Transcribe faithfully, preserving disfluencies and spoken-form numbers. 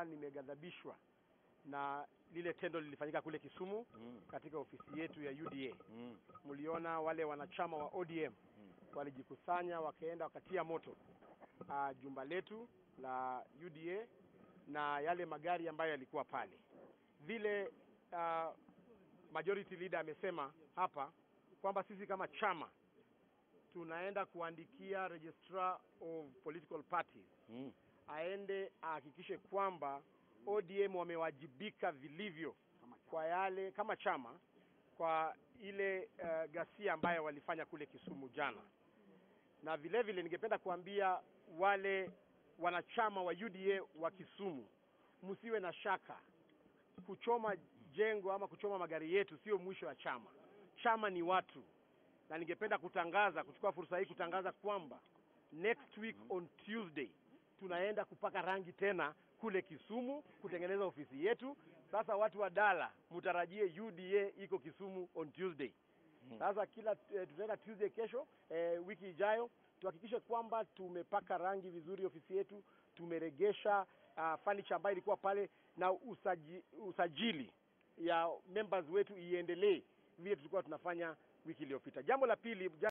kwamba nimegadhabishwa na lile tendo lilifanyika kule Kisumu mm. katika ofisi yetu ya U D A. Mm. Mliona wale wanachama wa O D M mm. walijikusanya wakaenda wakatia moto uh, jumba letu la U D A na yale magari ambayo yalikuwa pale. Vile uh, majority leader amesema hapa kwamba sisi kama chama tunaenda kuandikia registrar of political parties mm. aende ahakikishe kwamba O D M wamewajibika vilivyo kwa yale kama chama kwa ile uh, ghasia ambayo walifanya kule Kisumu jana. Na vile vile ningependa kuambia wale wanachama wa U D A wa Kisumu, msiwe na shaka, kuchoma jengo ama kuchoma magari yetu sio mwisho wa chama. Chama ni watu. Na ningependa kutangaza, kuchukua fursa hii kutangaza kwamba next week on Tuesday tunaenda kupaka rangi tena kule Kisumu kutengeneza ofisi yetu. Sasa watu wa Dala mutarajie U D A iko Kisumu on Tuesday. Sasa kila eh, tutaenda Tuesday kesho eh, wiki ijayo tuhakikishe kwamba tumepaka rangi vizuri ofisi yetu, tumeregesha uh, furniture ambayo ilikuwa pale na usaji, usajili ya members wetu iendelee vile tulikuwa tunafanya wiki iliyopita. Jambo la pili